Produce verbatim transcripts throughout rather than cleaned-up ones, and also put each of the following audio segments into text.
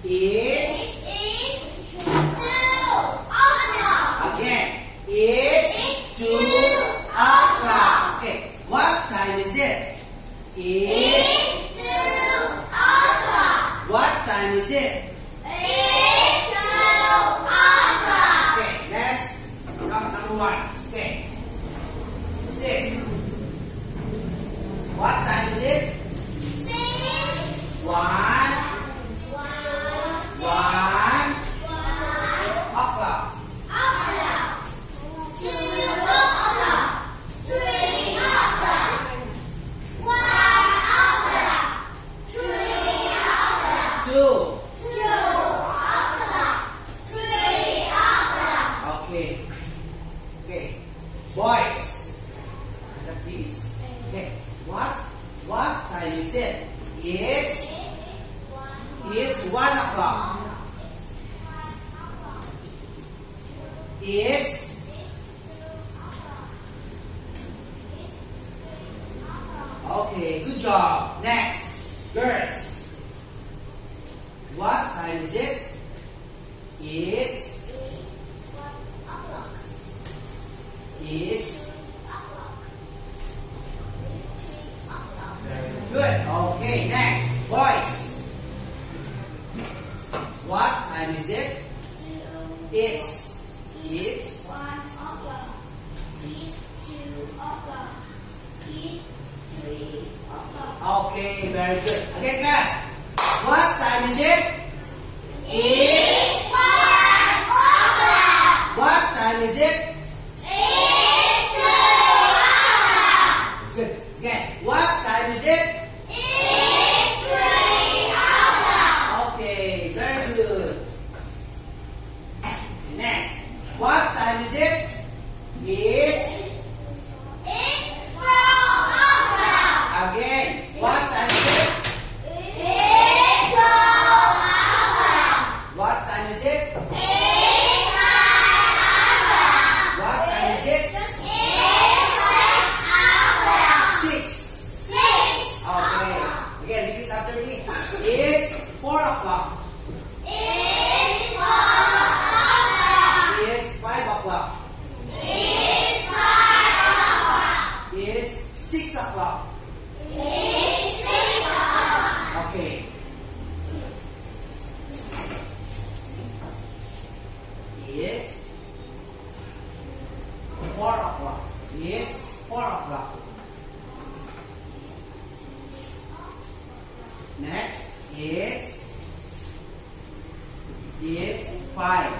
It's It's two o'clock. again. It's two o'clock. Okay. What time is it? It's It's two o'clock. what time is it? It's two o'clock. Okay. Let's count number one. Okay. Six. What time is it? Six. One. One. One o'clock. O'clock. Two o'clock. Three o'clock. One o'clock. Three o'clock. Two. Two o'clock. Three o'clock. Okay. Okay. Boys. Look at this. Okay. What? What time is it? It's it's one o'clock. It's okay. Good job. Next, girls. What time is it? It's it's very good. Okay. Next, boys. What time is it? It's it's One o'clock. It's two o'clock. It's three o'clock. okay. Very good. Okay, class. What time is it? It's One o'clock. what time is it? It's two o'clock. Good. Okay. What time is it? It's three o'clock. Okay. Very good. Next. What time is it? It's It's four o'clock. again. What time is it? It's two o'clock. What time is it? It's nine o'clock. What time is it? It's six o'clock. Six. Six Okay. Again, repeat after me. It's four o'clock. It's four o'clock. It's five o'clock. It's five o'clock. It's six o'clock. It's six o'clock. Okay. It's four o'clock. It's four o'clock. Next, it's it's five.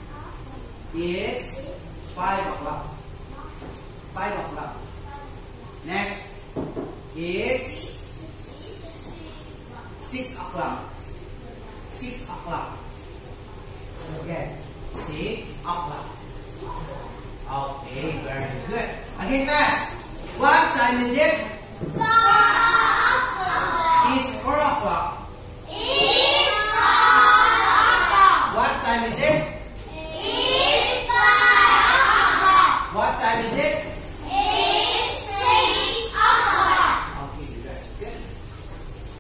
It's five o'clock. Five o'clock. Next, it's six o'clock. Six o'clock. Again, six o'clock. Okay, very good. Again, class. What time is it? Four o'clock. It's four o'clock. It's four o'clock. What time is it?